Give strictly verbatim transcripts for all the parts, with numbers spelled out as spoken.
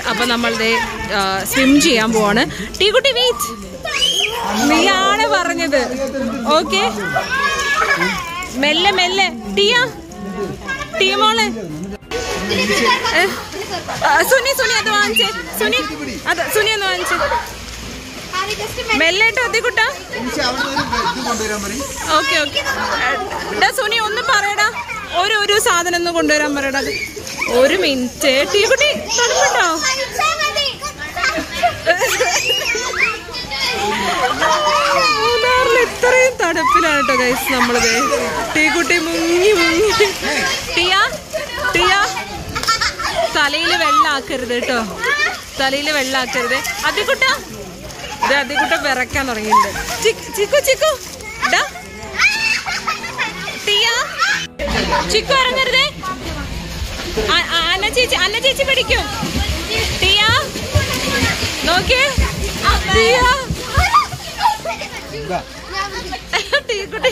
അപ്പൊ നമ്മളുടെ സ്വിം ചെയ്യാൻ പോവാണ്. ടീക്കുട്ടി വെയിറ്റ്, നീയാണ് പറഞ്ഞത്. ഓക്കെ, മെല്ലെ മെല്ലെ. ടിയ ടീമോളെ സുനി സുനി അത് വാങ്ങിച്ചേ. സുനി അത് സുനി ഒന്ന് വാങ്ങിച്ചേ. മെല്ലേട്ടോ അത്തിക്കുട്ട. Okay okay. സുനി ഒന്ന് പറയടാ, ഒരു ഒരു സാധനം ഒന്ന് കൊണ്ടുവരാൻ പറയടാ. ഒരു മിനിറ്റ്. ടീക്കുട്ടി തണുപ്പുണ്ടോ? മൂന്നാറിൽ ഇത്രയും തണുപ്പിലാണ് കേട്ടോ ഗൈസ് നമ്മളത്. ടീക്കുട്ടി മുങ്ങി മുങ്ങി. ടിയ ടിയ തലയിൽ വെള്ളാക്കരുത് കേട്ടോ, തലയിൽ വെള്ളാക്കരുത്. അതിക്കുട്ട ഇത് അതിക്കുട്ട വിറക്കാൻ തുടങ്ങിയിട്ടുണ്ട്. ചിക്കു ചിക്കു ടിയ ചിക്കു ഇറങ്ങരുതേ. അന്ന ചേച്ചി അന്ന ചേച്ചി പിടിക്കും. ടിയ നോക്കിയേ. ടിയ ടീക്കുട്ടി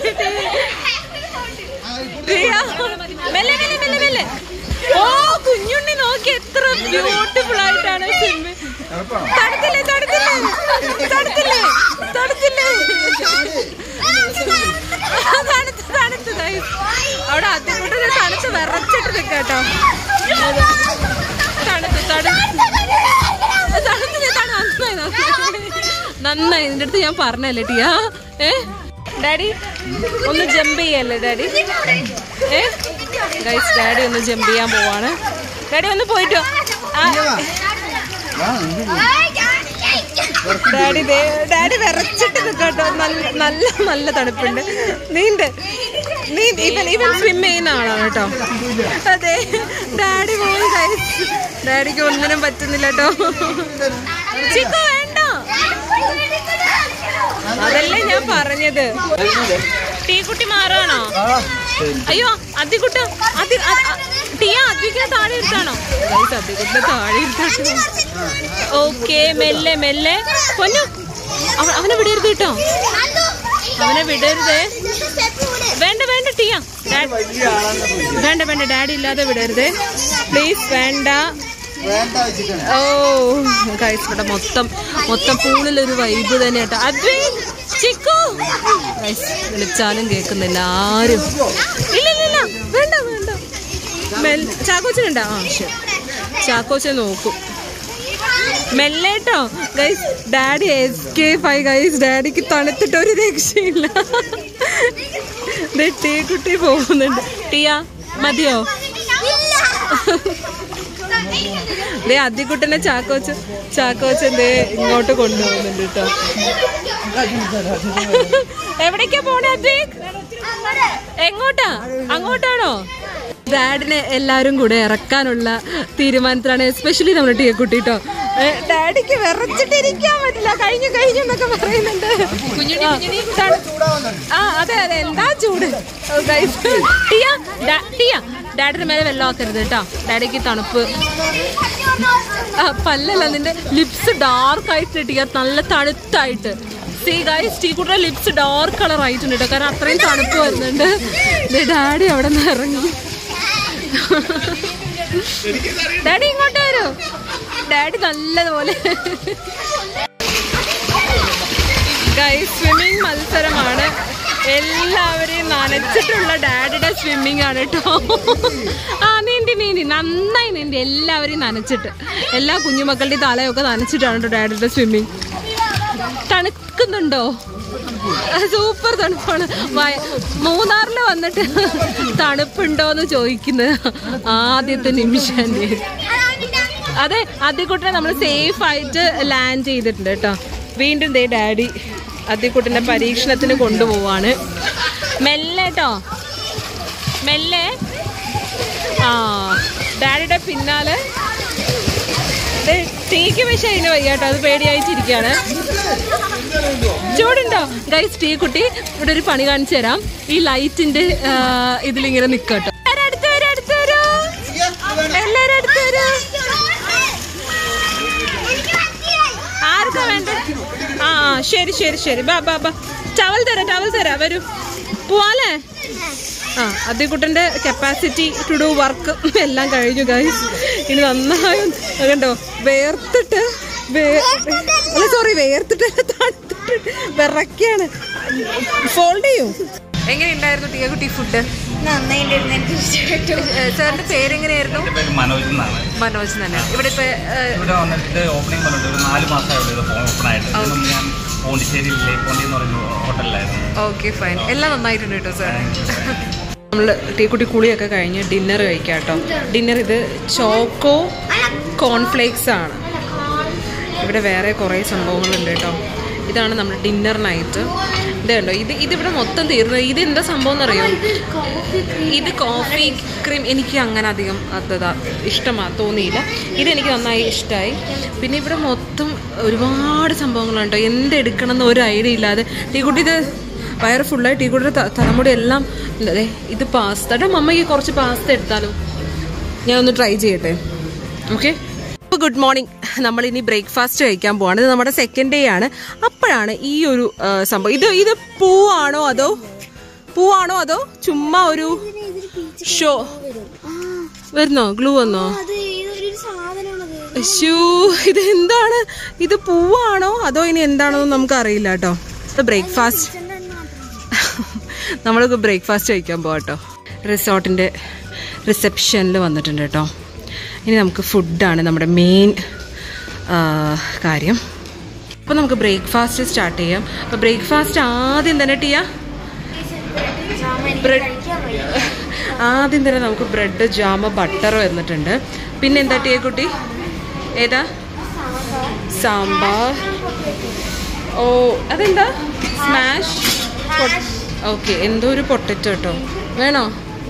ടിയ മെല്ലെ മെല്ലെ മെല്ലെ മെല്ലെ. ഓ കുഞ്ഞുണ്ണി നോക്കി എത്ര ബ്യൂട്ടിഫുൾ ആയിട്ടാണ് സ്വിമ്മ്. തടുത്തില്ലേ തടുത്തില്ലേ തടുത്തില്ലേ തടുത്തില്ലേ തണുത്ത് തണുത്ത് അവിടെ അതിക്കൂട്ട് തണുത്ത് വിറച്ചിട്ട് നിൽക്കാട്ടോ. തണുത്ത് തണുത്ത് തണുത്ത് നന്നായി നന്നായി. നിന്റെ അടുത്ത് ഞാൻ പറഞ്ഞല്ലേ ടിയാ. ഏ ഡാഡി ഒന്ന് ജമ്പ് ചെയ്യല്ലേ ഡാഡി? ഏ ഗൈസ് ഡാഡി ഒന്ന് ജമ്പ് ചെയ്യാൻ പോവാണ്. ഡാഡി ഒന്ന് പോയിട്ടോ. ഡാഡി ഡാഡി വിറച്ചിട്ട് നിൽക്കാട്ടോ. നല്ല നല്ല നല്ല തണുപ്പുണ്ട്. നീണ്ട് നീ ഇവൻ ഇവൻ സ്വിം ചെയ്യുന്ന ആളാണ് കേട്ടോ. അതെ ഡാഡി പോയി ഗൈസ്. ഡാഡിക്ക് ഒന്നിനും പറ്റുന്നില്ല കേട്ടോ. ചിക്കു വേണ്ട, അതല്ലേ ഞാൻ പറഞ്ഞത്. ടീക്കുട്ടി മാറാണോ? അയ്യോ അതിക്കുട്ട അതി ടിയ അതിക്കുട്ട താഴെ ഇരുത്താണോ? അതിക്കുട്ട താഴെ ഇരുത്താട്ടോ. ഓക്കെ മെല്ലെ മെല്ലെ. പൊന്നു അവനെ വിടരുത് കേട്ടോ, അവനെ വിടരുതേ. വേണ്ട വേണ്ട ടിയ, വേണ്ട വേണ്ട ഡാഡി ഇല്ലാതെ വിടരുതേ പ്ലീസ്. വേണ്ട. ഓ ഗൈസ് ഇവിടെ മൊത്തം മൊത്തം പൂളിലൊരു വൈബ് തന്നെ കേട്ടോ. അത് ചിക്കു ഗൈസ് വിളിച്ചാലും കേൾക്കുന്നില്ല ആരും. ഇല്ല ഇല്ല ഇല്ല വേണ്ട വേണ്ട. ചാക്കോച്ചനുണ്ടാ? ആ ശരി, ചാക്കോച്ചൻ നോക്കും. മെല്ലേട്ടോ ഗൈസ്. ഡാഡി എസ്കേപ്പ് ആയി ഗൈസ്. ഡാഡിക്ക് തണുത്തിട്ട് ഒരു രക്ഷയില്ല. ടീക്കുട്ടി പോകുന്നുണ്ട്. ടിയ മതിയോ? ദേ അതിക്കുട്ടനെ ചാക്കോച്ച് ചാക്കോച്ചൻ ദേ ഇങ്ങോട്ട് കൊണ്ടുപോകുന്നുണ്ട് കേട്ടോ. എവിടേക്കാ പോണേ അദ്വൈക്? എങ്ങോട്ടാ? അങ്ങോട്ടാണോ? ഡാഡിനെ എല്ലാരും കൂടെ ഇറക്കാനുള്ള തീരുമാനത്തിലാണ്, എസ്പെഷ്യലി നമ്മുടെ ടീക്കുട്ടി കേട്ടോ. ഡാഡിക്ക് വിറച്ചിട്ടിരിക്കാൻ പറ്റില്ല, കഴിഞ്ഞു കഴിഞ്ഞു എന്നൊക്കെ പറയുന്നുണ്ട്. ആ അതെ അതെ എന്താ ചൂട്. ടിയ ടിയ ഡാഡിന്റെ മേലെ വെള്ളം ആക്കരുത് കേട്ടോ, ഡാഡിക്ക് തണുപ്പ്. പല്ലല്ല, നിന്റെ ലിപ്സ് ഡാർക്ക് ആയിട്ട് ടിയ, നല്ല തണുത്തായിട്ട്. സീ ഗൈസ് ടീക്കുട്ടിയുടെ ലിപ്സ് ഡാർക്ക് കളർ ആയിട്ടുണ്ട് കേട്ടോ, കാരണം അത്രയും തണുപ്പ് വരുന്നുണ്ട്. ഡാഡി അവിടെ നിന്ന് ഇറങ്ങി. ഡാഡി ഇങ്ങോട്ട് വരൂ. ഡാഡി നല്ലതുപോലെ. ഗൈസ് സ്വിമ്മിങ് മത്സരമാണ്, എല്ലാവരെയും നനച്ചിട്ടുള്ള ഡാഡിയുടെ സ്വിമ്മിങ് ആണ് കേട്ടോ. ആ നീന്തി നീന്തി നന്നായി നീന്തി, എല്ലാവരെയും നനച്ചിട്ട്, എല്ലാ കുഞ്ഞുമക്കളുടെയും തലയൊക്കെ നനച്ചിട്ടാണ് കേട്ടോ ഡാഡിയുടെ സ്വിമ്മിങ്. തണുക്കുന്നുണ്ടോ? സൂപ്പർ തണുപ്പാണ്. മൂന്നാറിൽ വന്നിട്ട് തണുപ്പുണ്ടോന്ന് ചോദിക്കുന്നത് ആദ്യത്തെ നിമിഷം. അതെ അതിക്കുട്ടനെ നമ്മൾ സേഫ് ആയിട്ട് ലാൻഡ് ചെയ്തിട്ടുണ്ട് കേട്ടോ. വീണ്ടും ദേ ഡാഡി അതിക്കുട്ടനെ പരീക്ഷണത്തിന് കൊണ്ടുപോവാണ്. മെല്ലെ കേട്ടോ, മെല്ലെ. ആ ഡാഡിയുടെ പിന്നാലെ ടീക്ക് പക്ഷേ അതിന് വയ്യ കേട്ടോ, അത് പേടിയായിട്ടിരിക്കുകയാണ്. ചൂടുണ്ടോ ഗൈസ്? ടീ കുട്ടി ഇവിടെ ഒരു പണി കാണിച്ചു തരാം. ഈ ലൈറ്റിന്റെ ഇതിലിങ്ങനെ നിക്കട്ടോ. അടുത്ത് വരും അടുത്ത് വരൂ, എല്ലാരും അടുത്ത് വരൂ. ആർക്കാ വേണ്ട? ആ ശരി ശരി ശരി, ബാ ബാ ബാ. ടവൽ തരാം ടവൽ തരാം, വരൂ. പോവാലേ? ആ അതികുട്ടൻ്റെ കപ്പാസിറ്റി ടു ഡു വർക്ക് എല്ലാം കഴിഞ്ഞു ഗൈസ്. ഇനി നന്നായി കണ്ടോ വേർത്തിട്ട് അല്ല സോറി വേർത്തിട്ട് തണുത്തിട്ട് വിറക്കാണ്. ഫോൾഡ് ചെയ്യൂ. എങ്ങനെയുണ്ടായിരുന്നു ടിയക്കുട്ടി ഫുഡ്? സാറിന്റെ പേരെങ്ങനെയായിരുന്നു? മനോജ് തന്നെ. ഇവിടെ ഇപ്പൊ ഓക്കെ ഫൈൻ. എല്ലാം നന്നായിട്ടുണ്ട് കേട്ടോ സാർ. നമ്മൾ ടീക്കുട്ടി കുളിയൊക്കെ കഴിഞ്ഞ് ഡിന്നർ കഴിക്കാം കേട്ടോ. ഡിന്നർ ഇത് ചോക്കോ കോൺഫ്ലേക്സ് ആണ്. ഇവിടെ വേറെ കുറേ സംഭവങ്ങളുണ്ട് കേട്ടോ. ഇതാണ് നമ്മുടെ ഡിന്നർ നൈറ്റ്. ഇത് കണ്ടോ ഇത് ഇതിവിടെ മൊത്തം തീർന്നു. ഇത് എന്താ സംഭവം എന്നറിയോ? ഇത് കോഫി ക്രീം എനിക്ക് അങ്ങനെ അധികം അതാ ഇഷ്ടമാ തോന്നിയില്ല. ഇതെനിക്ക് നന്നായി ഇഷ്ടമായി. പിന്നെ ഇവിടെ മൊത്തം ഒരുപാട് സംഭവങ്ങളുണ്ടോ. എന്തെടുക്കണം എന്ന് ഒരു ഐഡിയ ഇല്ലാതെ ടീക്കുട്ടി ഇത് വയറ് ഫുള്ളായി. ടീക്കുട്ടിയുടെ തലമുടി എല്ലാം അതെ. ഇത് പാസ്ത. എടാ മമ്മയ്ക്ക് കുറച്ച് പാസ്ത എടുത്താലോ? ഞാൻ ഒന്ന് ട്രൈ ചെയ്യട്ടെ. ഓക്കെ. അപ്പോൾ ഗുഡ് മോർണിംഗ്. നമ്മളിനി ബ്രേക്ക്ഫാസ്റ്റ് കഴിക്കാൻ പോവാണ്. ഇത് നമ്മുടെ സെക്കൻഡ് ഡേ ആണ്. അപ്പോഴാണ് ഈ ഒരു സംഭവം. ഇത് ഇത് പൂവാണോ അതോ പൂവാണോ അതോ ചുമ്മാ ഒരു ഷോ വരുന്നോ? ഗ്ലൂ വന്നോ? ഷൂ ഇത് എന്താണ്? ഇത് പൂവാണോ അതോ ഇനി എന്താണോ നമുക്ക് അറിയില്ല കേട്ടോ. ബ്രേക്ക്ഫാസ്റ്റ് നമ്മൾക്ക് ബ്രേക്ക്ഫാസ്റ്റ് കഴിക്കാൻ പോവാം കേട്ടോ. റിസോർട്ടിൻ്റെ റിസപ്ഷനിൽ വന്നിട്ടുണ്ട് കേട്ടോ. ഇനി നമുക്ക് ഫുഡാണ് നമ്മുടെ മെയിൻ കാര്യം. അപ്പോൾ നമുക്ക് ബ്രേക്ക്ഫാസ്റ്റ് സ്റ്റാർട്ട് ചെയ്യാം. അപ്പോൾ ബ്രേക്ക്ഫാസ്റ്റ് ആദ്യം തന്നെ ടീയാ ബ്രെഡ് ആദ്യം തന്നെ നമുക്ക് ബ്രെഡ് ജാമ ബട്ടർ വന്നിട്ടുണ്ട്. പിന്നെ എന്താ ടീയ കുട്ടി? ഏതാ? സാമ്പാർ. ഓ അതെന്താ? സ്മാഷ്. ഓക്കെ എന്തോ ഒരു പൊട്ടറ്റോ കേട്ടോ. വേണോ?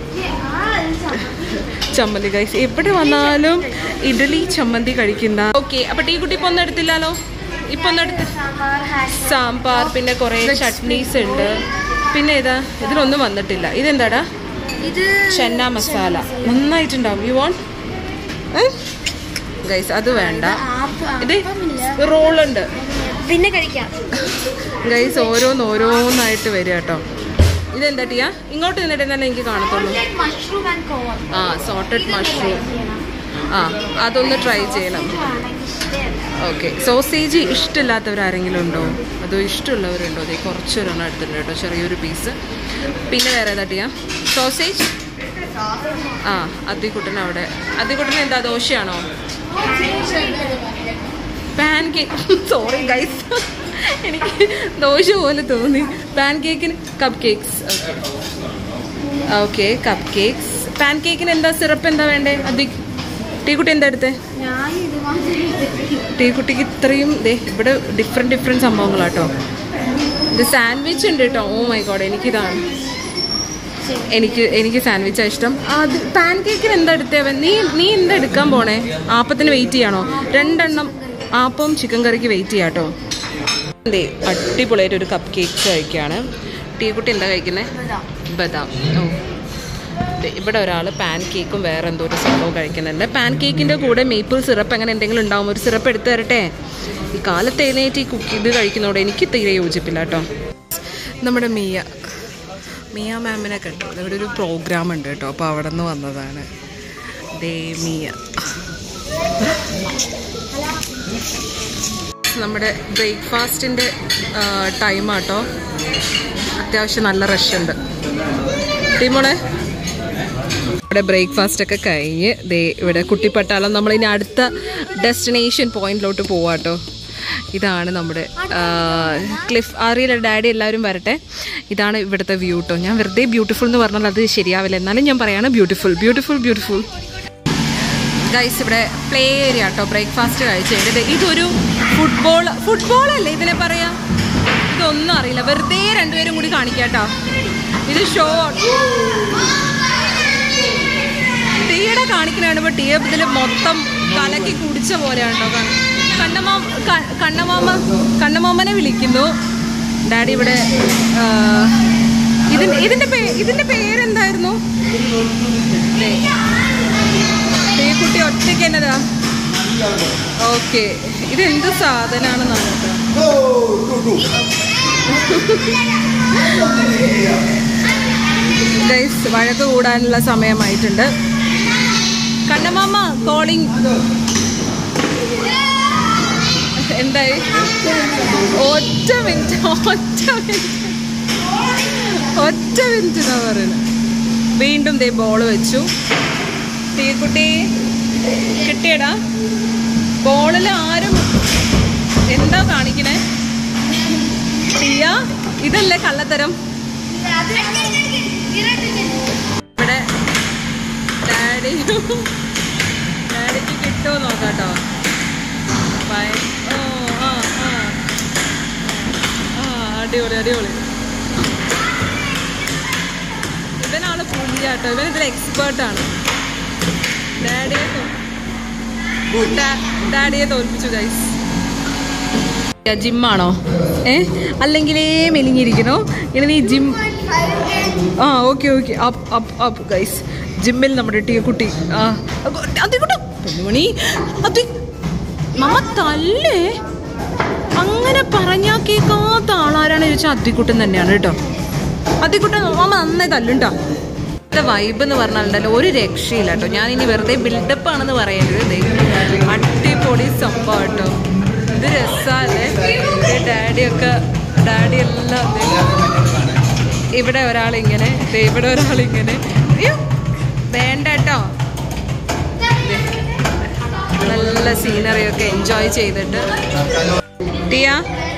ചമ്മന്തി ഗൈസ്. എവിടെ വന്നാലും ഇഡ്ഡലി ചമ്മന്തി കഴിക്കുന്ന. ഓക്കെ അപ്പൊ ടീ കുട്ടി ഇപ്പൊ ഒന്നും എടുത്തില്ലല്ലോ. ഇപ്പൊ ഒന്നും എടുത്ത് സാമ്പാർ പിന്നെ കുറെ ചട്നീസ് ഉണ്ട്. പിന്നെ ഏതാ? ഇതിലൊന്നും വന്നിട്ടില്ല. ഇതെന്താടാ? ചെന്ന മസാല. നന്നായിട്ടുണ്ടാവും. You want guys? അത് വേണ്ട. ഇത് റോളുണ്ട്. പിന്നെ കഴിക്കാം ഗൈസ്. ഓരോന്ന് ഓരോന്നായിട്ട് വരിക കേട്ടോ. ഇതെന്താ ടിയാ? ഇങ്ങോട്ട് നിന്നിട്ട് തന്നെ എനിക്ക് കാണത്തുള്ളൂ. ആ സോട്ടഡ് മഷ്റൂം. ആ അതൊന്ന് ട്രൈ ചെയ്യണം. ഓക്കെ. സോസേജ് ഇഷ്ടമില്ലാത്തവരാരെങ്കിലും ഉണ്ടോ? അതോ ഇഷ്ടമുള്ളവരുണ്ടോ? അതേ കുറച്ചൊരെണ്ണം എടുത്തിട്ടുണ്ട് കേട്ടോ, ചെറിയൊരു പീസ്. പിന്നെ വേറെ ഏതാ ടിയാ? സോസേജ്. ആ അതികുട്ടൻ അവിടെ. അതികുട്ടൻ എന്താ ദോശയാണോ? Pancake. സോറി ഗൈസ് എനിക്ക് ദോശ പോലെ തോന്നി. പാൻ കേക്കിന് cupcakes. Okay okay cupcakes. പാൻ കേക്കിന് എന്താ സിറപ്പ് എന്താ വേണ്ടേ? അതി ടീക്കുട്ടി എന്താ എടുത്തേ? ടീക്കുട്ടിക്ക് ഇത്രയും ദേ ഇവിടെ ഡിഫറെൻറ്റ് ഡിഫറെൻറ്റ് സംഭവങ്ങളാട്ടോ. ഇത് സാൻഡ്വിച്ച് ഉണ്ട് കേട്ടോ. ഓ മൈ ഗോഡ് എനിക്കിതാണ്. എനിക്ക് എനിക്ക് സാൻഡ്വിച്ചാണ് ഇഷ്ടം. അത് പാൻ കേക്കിന് എന്താ എടുത്തേ? നീ നീ എന്താ എടുക്കാൻ പോണേ? ആപ്പത്തിന് വെയിറ്റ് ചെയ്യണോ? രണ്ടെണ്ണം ആപ്പവും ചിക്കൻ കറിക്ക് വെയിറ്റ് ചെയ്യാം കേട്ടോ. അതെ അടിപൊളിയായിട്ട് ഒരു കപ്പ് കേക്ക് കഴിക്കുകയാണ്. ടീക്കുട്ടി എന്താ കഴിക്കുന്നത്? ബദാം. ഓ ഇവിടെ ഒരാൾ പാൻ കേക്കും വേറെ എന്തോ ഒരു സംഭവം കഴിക്കുന്നുണ്ട്. പാൻ കേക്കിൻ്റെ കൂടെ മേപ്പിൾ സിറപ്പ് അങ്ങനെ എന്തെങ്കിലും ഉണ്ടാവും. ഒരു സിറപ്പ് എടുത്ത് തരട്ടെ? ഈ കാലത്ത് എഴുന്നേറ്റ് ഈ കുക്ക് ഇത് കഴിക്കുന്നതോടെ എനിക്ക് തീരെ യോജിപ്പില്ല കേട്ടോ. നമ്മുടെ മിയ മിയ മാമിനെ കേട്ടോ. ഇവിടെ ഒരു പ്രോഗ്രാം ഉണ്ട് കേട്ടോ. അപ്പോൾ അവിടെ നിന്ന് വന്നതാണ്. ദേ മിയ. നമ്മുടെ ബ്രേക്ക്ഫാസ്റ്റിൻ്റെ ടൈമാട്ടോ. അത്യാവശ്യം നല്ല റഷ് ഉണ്ട്. ടീമോളെ ഇവിടെ ബ്രേക്ക്ഫാസ്റ്റ് ഒക്കെ കഴിഞ്ഞ് ദേ ഇവിടെ കുട്ടിപ്പട്ടാളം നമ്മളിനി അടുത്ത ഡെസ്റ്റിനേഷൻ പോയിന്റിലോട്ട് പോവാട്ടോ. ഇതാണ് നമ്മുടെ ക്ലിഫ്. ആറിയിലെ ഡാഡി എല്ലാവരും വരട്ടെ. ഇതാണ് ഇവിടുത്തെ വ്യൂ കേട്ടോ. ഞാൻ വെറുതെ ബ്യൂട്ടിഫുൾ എന്ന് പറഞ്ഞാൽ അത് ശരിയാവില്ല. എന്നാലും ഞാൻ പറയാണ് ബ്യൂട്ടിഫുൾ ബ്യൂട്ടിഫുൾ ബ്യൂട്ടിഫുൾ ഗൈസ്. ഇവിടെ പ്ലേ ഏരിയ കേട്ടോ. ബ്രേക്ക്ഫാസ്റ്റ് കഴിച്ചിട്ട് ഇതൊരു ഫുട്ബോൾ ഫുട്ബോൾ അല്ലേ ഇതിനെ പറയാം? ഇതൊന്നും അറിയില്ല. വെറുതെ രണ്ടുപേരും കൂടി കാണിക്കാം കേട്ടോ. ഇത് ഷോ ടീയുടെ കാണിക്കണാണ്. ഇപ്പോൾ ടീ ഇതിൽ മൊത്തം കലക്കി കുടിച്ച പോലെയാണ് കേട്ടോ. കണ്ണമാ കണ്ണമാമ കണ്ണമാമനെ വിളിക്കുന്നു ഡാഡി. ഇവിടെ ഇതിൻ്റെ ഇതിൻ്റെ പേ ഇതിൻ്റെ പേരെന്തായിരുന്നു? ഈ കുട്ടി ഒറ്റയ്ക്ക് എന്നതാ? ഓക്കെ ഇതെന്ത് സാധനമാണെന്നാണ് കേട്ടോ. ഗൈസ് വഴക്ക് കൂടാനുള്ള സമയമായിട്ടുണ്ട്. കണ്ണമാമ കോളിംഗ്. എന്തായി? ഒറ്റ മിനിറ്റ് ഒറ്റ മിനിറ്റ് ഒറ്റ മിനിറ്റ് എന്നാ പറയുന്നത്. വീണ്ടും ദേ ബോൾ വെച്ചു. തീക്കുട്ടി കിട്ടിയടാ. ബോളിൽ ആരും എന്താ കാണിക്കണേ? തീയ ഇതല്ലേ കള്ളത്തരം? ഇവിടെ ഡാഡി ഡാഡിക്ക് കിട്ടുമോ നോക്കാട്ടോ. ഓ ആ ആ ആ അടിപൊളി അടിപൊളി. ഇവനാണ് പുള്ളിയാട്ടോ. ഇവൻ ഇതിൽ എക്സ്പേർട്ടാണ്. ഡാഡിയെ ഡാഡിയെ തോൽപ്പിച്ചു ഗൈസ്. ജിമ്മാണോ? ഏ അല്ലെങ്കിലേ മെലിഞ്ഞിരിക്കണോ? ഇനി നീ ജിം. ആ okay okay. Up up up guys. ജിമ്മിൽ നമ്മുടെ ടീക്കുട്ടി. ആ അതിക്കൂട്ടോ പെണ്ണുമണി. അത് മമ്മ തല്ലേ. അങ്ങനെ പറഞ്ഞാ കേൾക്കാത്ത ആളാരാണ് ചോദിച്ചാൽ അതിക്കുട്ടൻ തന്നെയാണ് കേട്ടോ. അതിക്കുട്ടൻ മമ്മ നന്നായി തല്ലുണ്ടോ. വൈബ് എന്ന് പറഞ്ഞാലുണ്ടല്ലോ ഒരു രക്ഷയില്ല കേട്ടോ. ഞാൻ ഇനി വെറുതെ ബിൽഡപ്പ് ആണെന്ന് പറയരുത്. അടിപൊളി സംഭവം കേട്ടോ. ഇത് രസമല്ലേ? ഡാഡിയൊക്കെ ഡാഡി എല്ലാം ഇവിടെ ഒരാളിങ്ങനെ ഇവിടെ ഒരാളിങ്ങനെ വേണ്ട കേട്ടോ. നല്ല സീനറിയൊക്കെ എൻജോയ് ചെയ്തിട്ട് ടിയ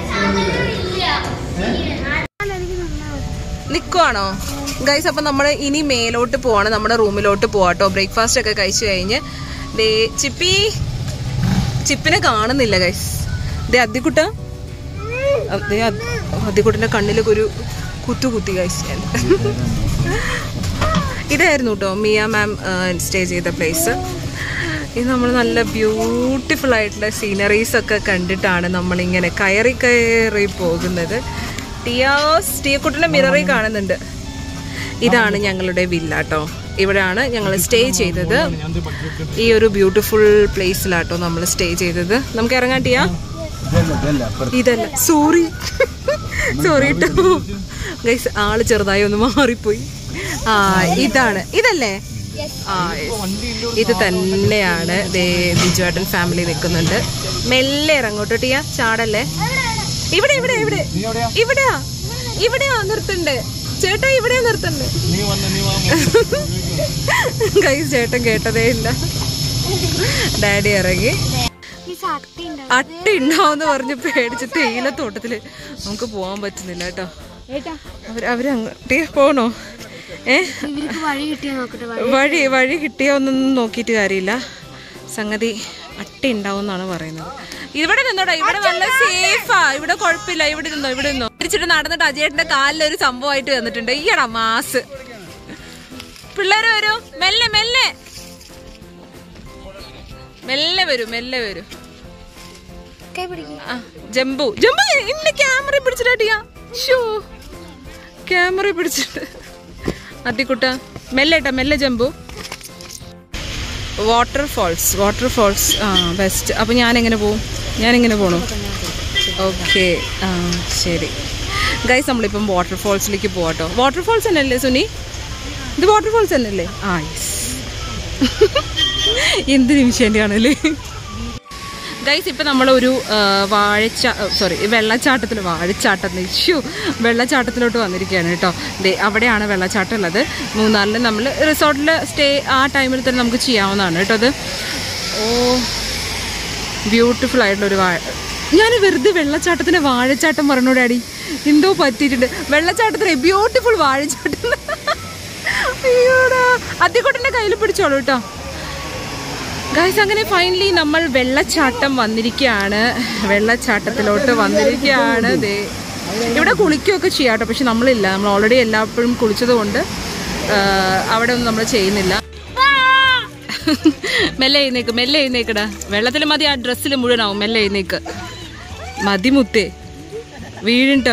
നിൽക്കുവാണോ ഗൈസ്? അപ്പം നമ്മൾ ഇനി മേലോട്ട് പോവാണ്. നമ്മുടെ റൂമിലോട്ട് പോവാട്ടോ. ബ്രേക്ക്ഫാസ്റ്റ് ഒക്കെ കഴിച്ചു കഴിഞ്ഞ് ദേ ചിപ്പി ചിപ്പിനെ കാണുന്നില്ല ഗൈസ്. ദേ അദ്ദിക്കുട്ട ദേ അദ്ദിക്കുട്ടൻ്റെ കണ്ണിലൊക്കെ ഒരു കുത്തു കുത്തി ഗൈസ്. ഇതായിരുന്നു കേട്ടോ മിയ മാം സ്റ്റേ ചെയ്ത പ്ലേസ്. ഇത് നമ്മൾ നല്ല ബ്യൂട്ടിഫുൾ ആയിട്ടുള്ള സീനറീസ് ഒക്കെ കണ്ടിട്ടാണ് നമ്മളിങ്ങനെ കയറി കയറി പോകുന്നത്. ടിയാസ് ടിയക്കുട്ടിൻ്റെ മിററിൽ കാണുന്നുണ്ട്. ഇതാണ് ഞങ്ങളുടെ വില്ല കേട്ടോ. ഇവിടെയാണ് ഞങ്ങൾ സ്റ്റേ ചെയ്തത്. ഈ ഒരു ബ്യൂട്ടിഫുൾ പ്ലേസിലാട്ടോ നമ്മൾ സ്റ്റേ ചെയ്തത്. നമുക്ക് ഇറങ്ങാൻ ടിയാ? ഇതല്ല സോറി സോറി കേട്ടോ ഗൈസ്. ആള് ചെറുതായി ഒന്ന് മാറിപ്പോയി. ആ ഇതാണ് ഇതല്ലേ? ആ ഇത് തന്നെയാണ്. ദേ ബിജുവേട്ടൻ ഫാമിലി നിൽക്കുന്നുണ്ട്. മെല്ലെ ഇറങ്ങോട്ടോ ടിയ, ചാടല്ലേ. ഇവിടെ ഇവിടെ ഇവിടെ ഇവിടെയാ ഇവിടെയാ നിർത്തണ്ട് ചേട്ടാ. ഇവിടെയാ നിർത്തണ്ട് ഗൈസ്. ചേട്ടൻ കേട്ടതേ ഇല്ല. ഡാഡി ഇറങ്ങി. അട്ടി ഉണ്ടാവുന്ന പറഞ്ഞ് പേടിച്ച് തേയിലത്തോട്ടത്തില് നമുക്ക് പോവാൻ പറ്റുന്നില്ല കേട്ടോ. അവര് അവരങ്ങോട്ടേ പോണോ? ഏ വഴി വഴി കിട്ടിയോ ഒന്നൊന്നും നോക്കിയിട്ട് കാര്യമില്ല. സംഗതി അട്ടി ഉണ്ടാവും എന്നാണ് പറയുന്നത്. ഇവിടെ നിന്നോടാ. ഇവിടെ നല്ല സേഫാ. ഇവിടെ കുഴപ്പമില്ല. ഇവിടെ നിന്നോ ഇവിടെ നിന്നോ. തിരിച്ചിട്ട് നടന്നിട്ട് അജയേട്ടന്റെ കാലിലൊരു സംഭവമായിട്ട് വന്നിട്ടുണ്ട്. ഈയടാ മാസ്. പിള്ളേര് വരൂ. മെല്ലെ മെല്ലെ മെല്ലെ വരൂ മെല്ലെ വരൂ. ജംബു ജംബു ഇന്ന് ക്യാമറ പിടിച്ചിട്ടാ. ഷോ ക്യാമറ പിടിച്ചിട്ട് അത്തിക്കുട്ട മെല്ലേട്ടാ മെല്ലെ ജംബു. വാട്ടർ ഫോൾസ് വാട്ടർ ഫോൾസ് ആ ബെസ്റ്റ്. അപ്പം ഞാനെങ്ങനെ പോവും? ഞാനെങ്ങനെ പോകണു? ഓക്കെ ആ ശരി ഗൈസ്. നമ്മളിപ്പം വാട്ടർ ഫോൾസിലേക്ക് പോവാട്ടോ. വാട്ടർ ഫോൾസ് തന്നെയല്ലേ സുനി? ഇത് വാട്ടർ ഫോൾസ് തന്നെയല്ലേ? ആ യെസ്. എന്ത് നിമിഷേൻ്റെ ആണല്ലേ ഗൈസ്. ഇപ്പം നമ്മളൊരു വാഴച്ചാ സോറി വെള്ളച്ചാട്ടത്തിൽ വാഴച്ചാട്ടത്തിൽ ഇഷ്യൂ വെള്ളച്ചാട്ടത്തിലോട്ട് വന്നിരിക്കുകയാണ് കേട്ടോ. ദേ അവിടെയാണ് വെള്ളച്ചാട്ടം ഉള്ളത്. മൂന്നാറിൽ നമ്മൾ റിസോർട്ടിൽ സ്റ്റേ ആ ടൈമിൽ തന്നെ നമുക്ക് ചെയ്യാവുന്നതാണ് കേട്ടോ. അത് ഓ ബ്യൂട്ടിഫുൾ ആയിട്ടുള്ളൊരു വാഴ. ഞാൻ വെറുതെ വെള്ളച്ചാട്ടത്തിൻ്റെ വാഴച്ചാട്ടം പറഞ്ഞോ ഡാഡി. എന്തോ പറ്റിയിട്ടുണ്ട്. വെള്ളച്ചാട്ടത്തിന് ബ്യൂട്ടിഫുൾ വാഴച്ചാട്ടം. അയ്യോടാ അത്തിക്കുട്ടൻ്റെ കയ്യിൽ പിടിച്ചോളൂ കേട്ടോ ഗൈസ്. അങ്ങനെ ഫൈനലി നമ്മൾ വെള്ളച്ചാട്ടം വന്നിരിക്കുകയാണ്. വെള്ളച്ചാട്ടത്തിലോട്ട് വന്നിരിക്കുകയാണ്. ദേ ഇവിടെ കുളിക്കുകയൊക്കെ ചെയ്യാം കേട്ടോ. പക്ഷെ നമ്മളില്ല. നമ്മൾ ഓൾറെഡി എല്ലാപ്പോഴും കുളിച്ചത് കൊണ്ട് അവിടെ ഒന്നും നമ്മൾ ചെയ്യുന്നില്ല. മെല്ലെ എഴുന്നേക്ക് മെല്ലെ എഴുന്നേക്കടാ. വെള്ളത്തിൽ മതി. ആ ഡ്രസ്സിൽ മുഴുവനാവും. മെല്ലെ എഴുന്നേക്ക് മതി മുത്തേ. വീഴുണ്ടോ?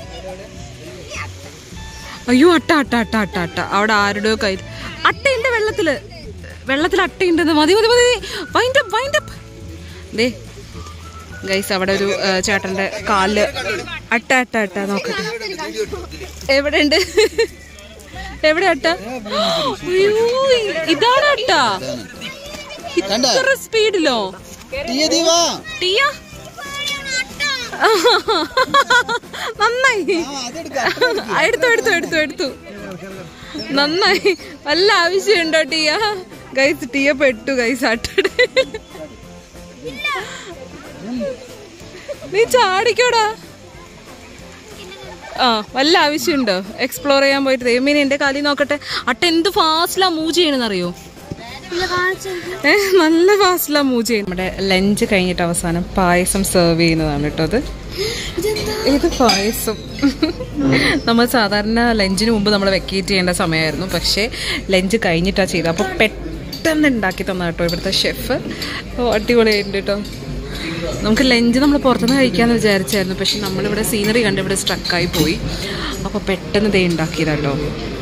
അയ്യോ അട്ട അട്ട അട്ട അട്ട അട്ട. അവിടെ ആരുടെയോ കയ്യിൽ അട്ടയുണ്ട്. വെള്ളത്തില് വെള്ളത്തിൽ അട്ടയുണ്ടെന്ന്. മതി മതി മതി. Wind up wind up. ദേ ഗൈസ് അവിടെ ഒരു ചേട്ടൻ്റെ കാലില് അട്ട അട്ട അട്ട. നോക്കട്ടെ എവിടെ ഉണ്ട്. എവിടെ അട്ട? ഇതാണ് അട്ട? ഇത്ര സ്പീഡിലോ? ടിയ നന്നായി, എടുത്തു എടുത്തു എടുത്തു എടുത്തു നന്നായി. വല്ല ആവശ്യമുണ്ടോ ടിയ? ഗൈസ് ടിയ പെട്ടു ഗൈസ്. അട്ടടെ നീ ചാടിക്കോടാ. ആ വല്ല ആവശ്യമുണ്ടോ എക്സ്പ്ലോർ ചെയ്യാൻ പോയിട്ട്? ദൈവമീനെ എന്റെ കാലിൽ നോക്കട്ടെ. അട്ട എന്ത് ഫാസ്റ്റിലാ മൂവ് ചെയ്യണെന്നറിയോ? ഏ നല്ല ഫാസ്റ്റിലാ മൂവ് ചെയ്യും. നമ്മുടെ ലഞ്ച് കഴിഞ്ഞിട്ട് അവസാനം പായസം സെർവ് ചെയ്യുന്നതാണ് കേട്ടോ അത്. ഇത് പായസം നമ്മൾ സാധാരണ ലഞ്ചിന് മുമ്പ് നമ്മൾ വെക്കേറ്റ് ചെയ്യേണ്ട സമയമായിരുന്നു, പക്ഷേ ലഞ്ച് കഴിഞ്ഞിട്ടാണ് ചെയ്തത്. അപ്പോൾ പെട്ടെന്ന് ഉണ്ടാക്കി തന്ന കേട്ടോ ഇവിടുത്തെ ഷെഫ്. അടിപൊളിയായിട്ടുണ്ട് കേട്ടോ. നമുക്ക് ലഞ്ച് നമ്മൾ പുറത്തുനിന്ന് കഴിക്കാമെന്ന് വിചാരിച്ചായിരുന്നു, പക്ഷെ നമ്മളിവിടെ സീനറി കണ്ട് ഇവിടെ സ്ട്രക്കായി പോയി. അപ്പോൾ പെട്ടെന്ന് ദേ ഉണ്ടാക്കിയതാട്ടോ.